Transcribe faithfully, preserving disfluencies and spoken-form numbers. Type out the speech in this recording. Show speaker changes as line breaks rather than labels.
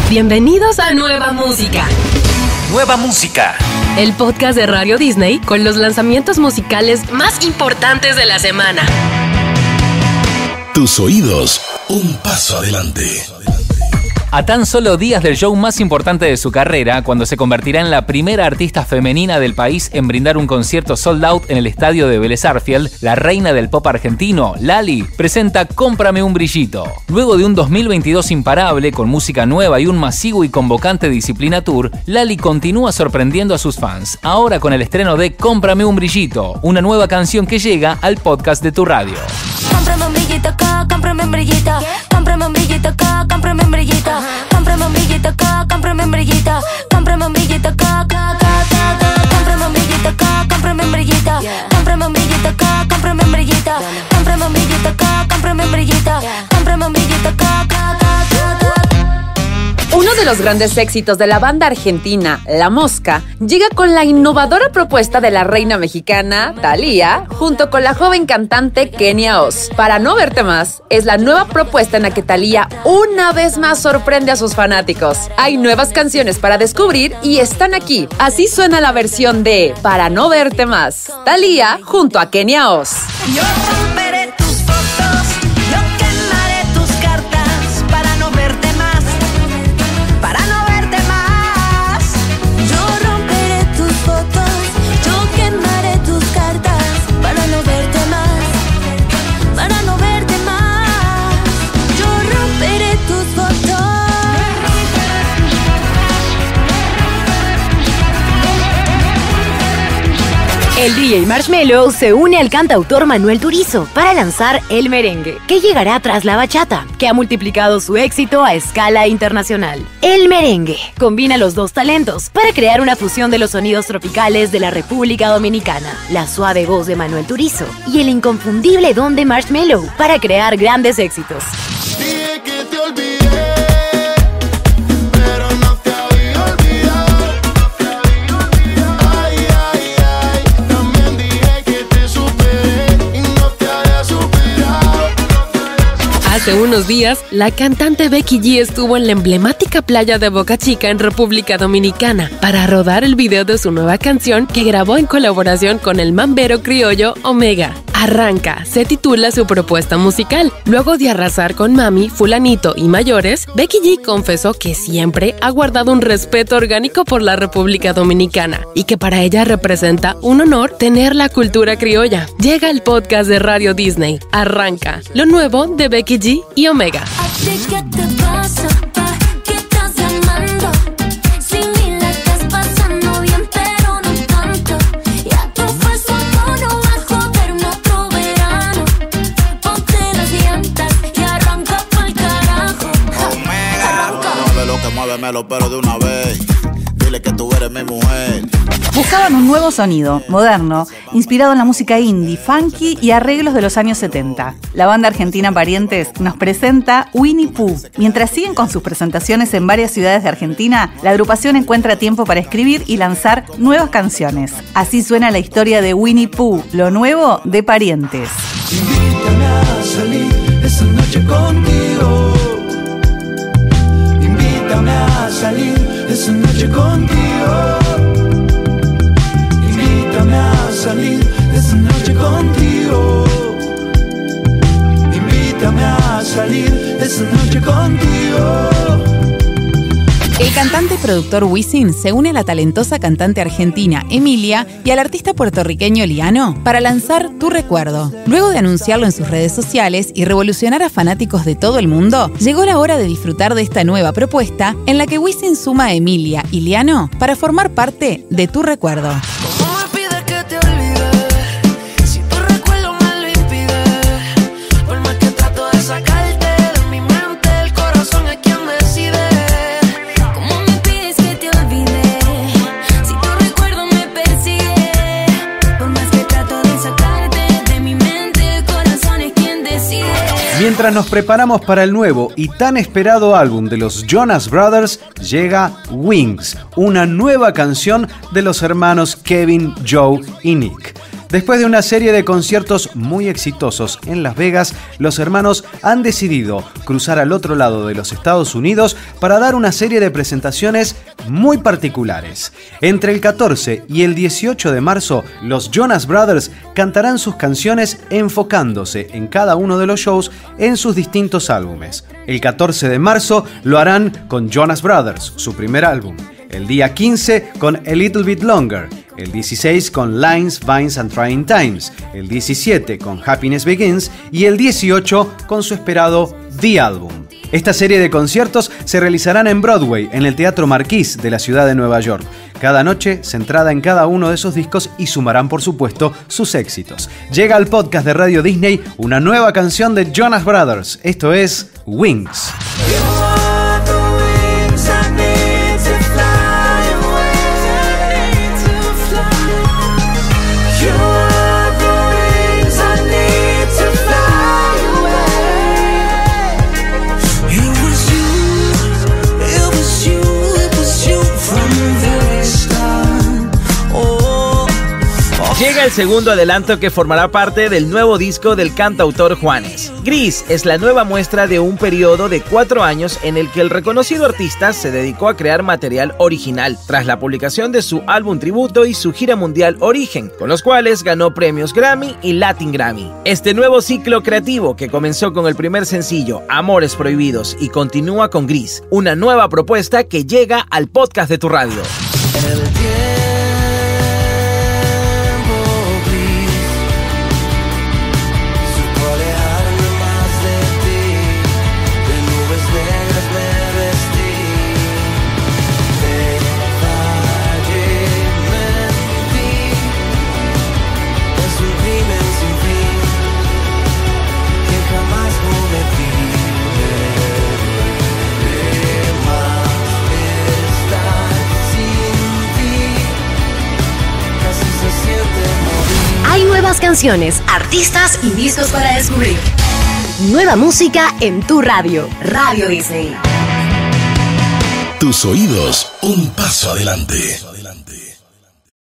Bienvenidos a Nueva Música.
Nueva Música.
El podcast de Radio Disney con los lanzamientos musicales más importantes de la semana.
Tus oídos, un paso adelante.
A tan solo días del show más importante de su carrera, cuando se convertirá en la primera artista femenina del país en brindar un concierto sold out en el estadio de Vélez Sarsfield, la reina del pop argentino, Lali, presenta Cómprame un brillito. Luego de un dos mil veintidós imparable, con música nueva y un masivo y convocante Disciplina Tour, Lali continúa sorprendiendo a sus fans, ahora con el estreno de Cómprame un brillito, una nueva canción que llega al podcast de tu radio.
Cómprame un brillito acá, cómprame un brillito. Cómprame un brillito acá, cómprame un brillito. Cómprame un brillito acá, cómprame un brillito. Cómprame un brillito acá, acá, acá, acá. Cómprame un brillito acá, cómprame un brillito. Cómprame un brillito acá, cómprame un brillito. Cómprame un brillito acá, cómprame un brillito. Cómprame un brillito acá, acá, acá, acá.
Uno de los grandes éxitos de la banda argentina, La Mosca, llega con la innovadora propuesta de la reina mexicana, Thalía, junto con la joven cantante Kenia Oz. Para no verte más, es la nueva propuesta en la que Thalía una vez más sorprende a sus fanáticos. Hay nuevas canciones para descubrir y están aquí. Así suena la versión de Para no verte más, Thalía junto a Kenia Oz.
Yo romperé tus fotos, yo quemaré tus cartas para no verte más, para no verte más. Yo romperé tus fotos, yo quemaré tus cartas para no verte más, para no verte más. Yo romperé tus fotos.
El D J Marshmello se une al cantautor Manuel Turizo para lanzar El Merengue, que llegará tras la bachata, que ha multiplicado su éxito a escala internacional. El Merengue combina los dos talentos para crear una fusión de los sonidos tropicales de la República Dominicana, la suave voz de Manuel Turizo y el inconfundible don de Marshmello para crear grandes éxitos.
Dije que te olvidé, pero no te había olvidado. Ay, ay, ay, también dije que te superé y no te había superado.
Hace unos días, la cantante Becky G estuvo en la emblemática playa de Boca Chica en República Dominicana para rodar el video de su nueva canción que grabó en colaboración con el mambero criollo Omega. Arranca, se titula su propuesta musical. Luego de arrasar con Mami, Fulanito y Mayores, Becky G confesó que siempre ha guardado un respeto orgánico por la República Dominicana y que para ella representa un honor tener la cultura criolla. Llega el podcast de Radio Disney. Arranca, lo nuevo de Becky G y Omega.
¿A ti qué te pasa? ¿Pa' qué estás llamando? Si ni la estás pasando bien, pero no tanto. Ya tu falso tono va a joderme otro verano. Ponte las llantas y arranca pa'l carajo.
Omega, mueve lo que muévemelo, pero de una vez. Dile que tú eres mi mujer.
Buscaban un nuevo sonido, moderno, inspirado en la música indie, funky y arreglos de los años setenta. La banda argentina Parientes nos presenta Winnie Pooh. Mientras siguen con sus presentaciones en varias ciudades de Argentina, la agrupación encuentra tiempo para escribir y lanzar nuevas canciones. Así suena la historia de Winnie Pooh, lo nuevo de Parientes.
Invítame a salir esa noche contigo. Invítame a salir esa noche contigo. Invítame a salir esa noche contigo. Invítame a salir esa noche contigo.
El cantante y productor Wisin se une a la talentosa cantante argentina Emilia y al artista puertorriqueño Liano para lanzar Tu Recuerdo. Luego de anunciarlo en sus redes sociales y revolucionar a fanáticos de todo el mundo, llegó la hora de disfrutar de esta nueva propuesta en la que Wisin suma a Emilia y Liano para formar parte de Tu Recuerdo.
¿Cómo me pides que te olvide? Si tu recuerdo me lo impide. Por más que trato de sacarte de mi mente, el corazón es quien decide. ¿Cómo me pides que te olvide? Si tu recuerdo me persigue. Por más que trato de sacarte de mi mente, el corazón es quien decide.
Mientras nos preparamos para el nuevo y tan esperado álbum de los Jonas Brothers, llega Wings, una nueva canción de los hermanos Kevin, Joe y Nick. Después de una serie de conciertos muy exitosos en Las Vegas, los hermanos han decidido cruzar al otro lado de los Estados Unidos para dar una serie de presentaciones muy particulares. Entre el catorce y el dieciocho de marzo, los Jonas Brothers cantarán sus canciones enfocándose en cada uno de los shows en sus distintos álbumes. El catorce de marzo lo harán con Jonas Brothers, su primer álbum. El día quince con A Little Bit Longer. El dieciséis con Lines, Vines and Trying Times. El diecisiete con Happiness Begins. Y el dieciocho con su esperado The Album. Esta serie de conciertos se realizarán en Broadway, en el Teatro Marquis de la ciudad de Nueva York. Cada noche centrada en cada uno de esos discos y sumarán, por supuesto, sus éxitos. Llega al podcast de Radio Disney una nueva canción de Jonas Brothers. Esto es Wings.
Llega el segundo adelanto que formará parte del nuevo disco del cantautor Juanes. Gris es la nueva muestra de un periodo de cuatro años en el que el reconocido artista se dedicó a crear material original, tras la publicación de su álbum tributo y su gira mundial Origen, con los cuales ganó premios Grammy y Latin Grammy. Este nuevo ciclo creativo, que comenzó con el primer sencillo Amores Prohibidos y continúa con Gris, una nueva propuesta que llega al podcast de tu radio.
Canciones, artistas y discos para descubrir. Nueva música en tu radio. Radio Disney.
Tus oídos, un paso adelante.